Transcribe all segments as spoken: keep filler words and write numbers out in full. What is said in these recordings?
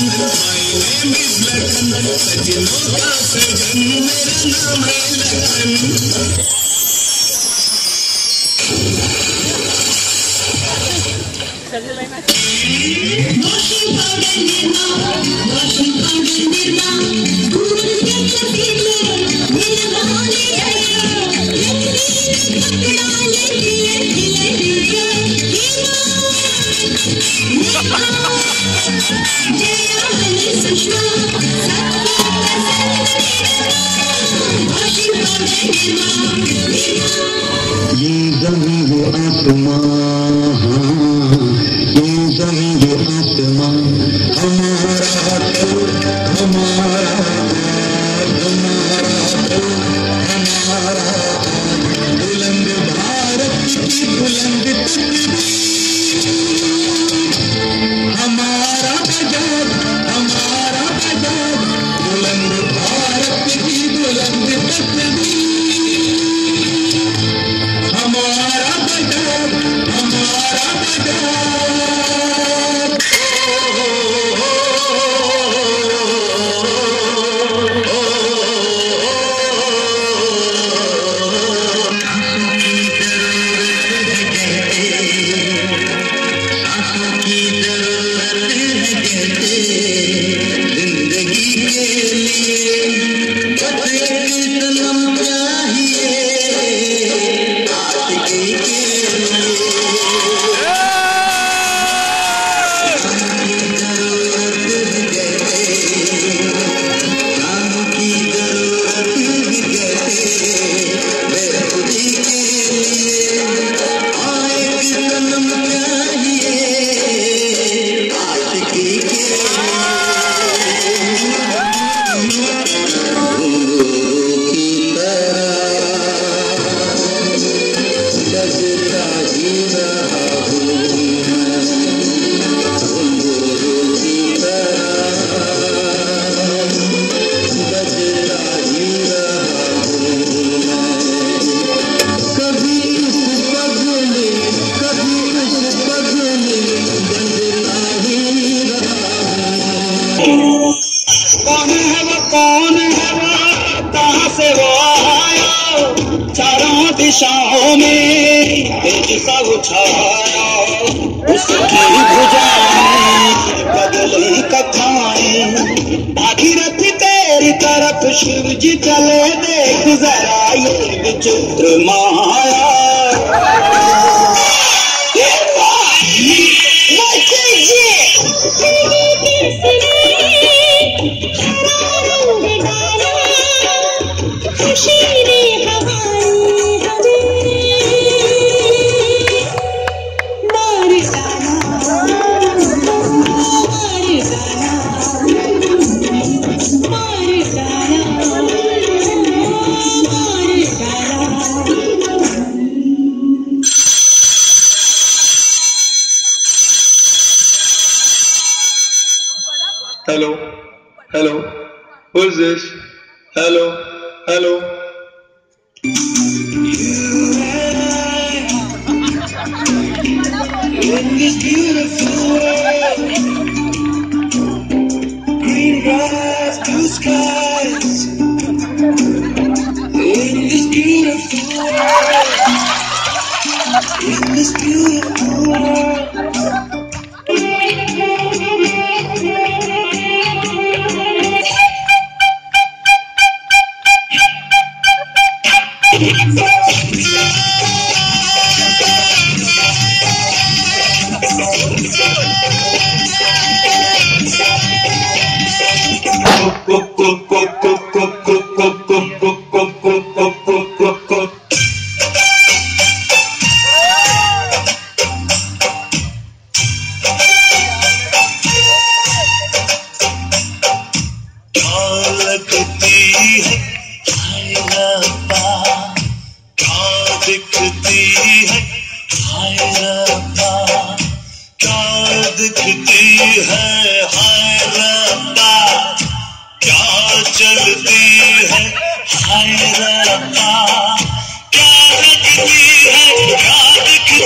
दिशाओं में तेज सा उछाया, उसकी भुजाएं बदली कथाएं, भागीरथ तेरी तरफ शिव जी चले, देख जरा ये विचित्र माया। Hello, hello, who is this? Hello, hello. In this beautiful world, green grass, blue skies. In this beautiful world, in this beautiful world.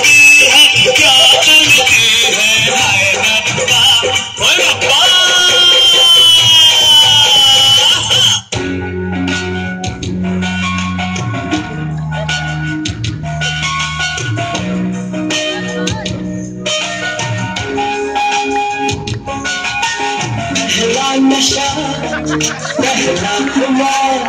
क्या चलती है हाय रब्बा, ओए रब्बा। नशा पहला खुमार,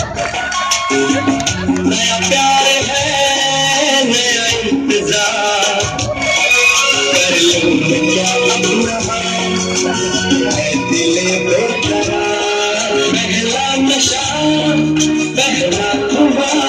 नया प्यार है नया इंतजार, कर लूं क्या अपना है दिल बेकरार, पहला नशा पहला खुमार।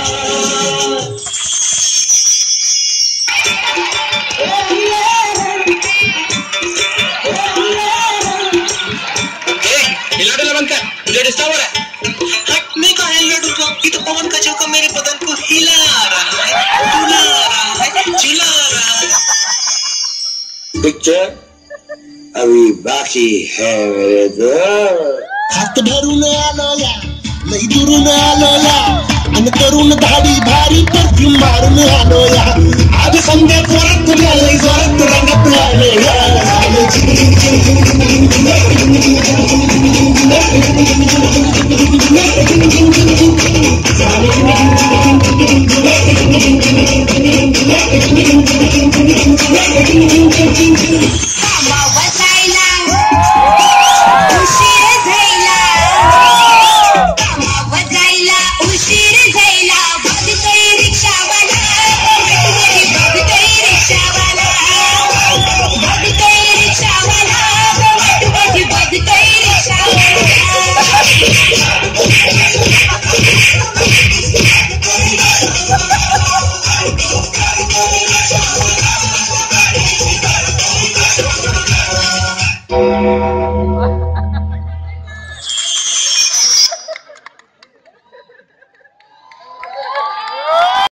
मुझे डिस्टर्ब हो रहा है। हटने का है लड्डू, ये तो पवन का झोंका मेरे बदन को हिला रहा है, डुला रहा है, झुला रहा है। पिक्चर अभी बाकी है मेरे दोस्त। हात धरून आलोया, लई दुरून आलोया, आणि करून धाडी भारी परफ्यूम मारून आलोया, आज संध्या परत लई जोरात रंगात आलोया। Thank you.